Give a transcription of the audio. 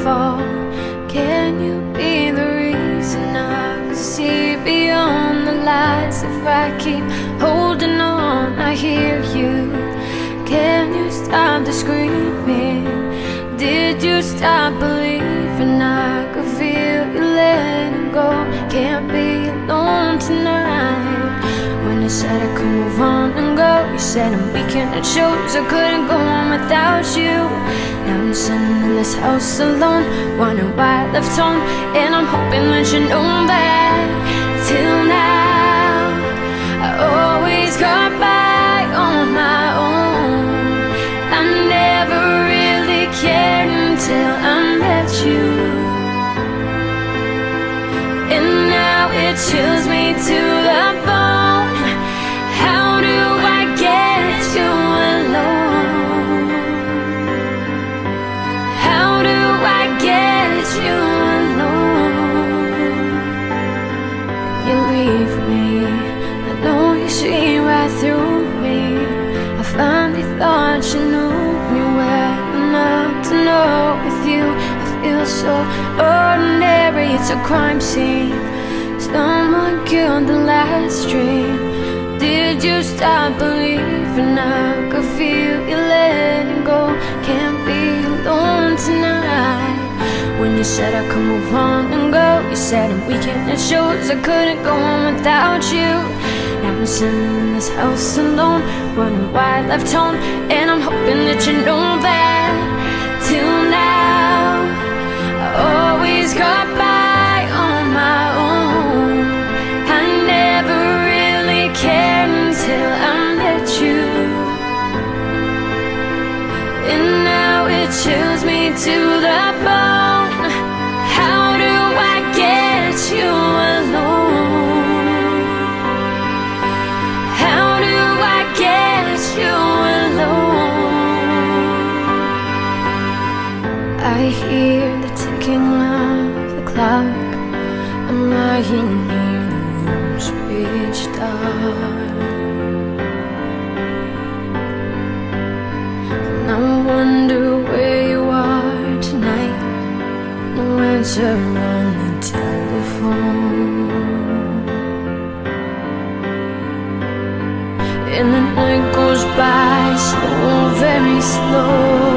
fall. Can you be the reason I can see beyond the lies? If I keep holding on, I hear you. Can you stop the screaming? Did you stop believing I could feel you letting go? Can't be alone tonight. When I said I could move on and go, you said I'm weak and it shows. I couldn't go on without you. Now I'm sitting in this house alone, wondering why I left home. And I'm hoping that you know that till now I always got by on my own. I never really cared until I met you, and now it chills me to the bone. How do I get you alone? How do I get you alone? You leave me, I know you see right through me. I finally thought you knew me well enough to know with you I feel so ordinary. It's a crime scene, someone killed the last dream. Did you stop believing I could feel you letting go? Can't be alone tonight. When you said I could move on and go, you said I'm weak and it shows. I couldn't go on without you. Now I'm sitting in this house alone, wondering why I left home. And I'm hoping that you know that till now I always got by on my own. I never really cared until I met you, and now it chills me to the bone. How do I get you alone? How do I get you alone? I hear the ticking of the clock. I'm lying near the room's pitch dark, and I wonder where you are tonight. No answer on the telephone, and the night goes by so very slow.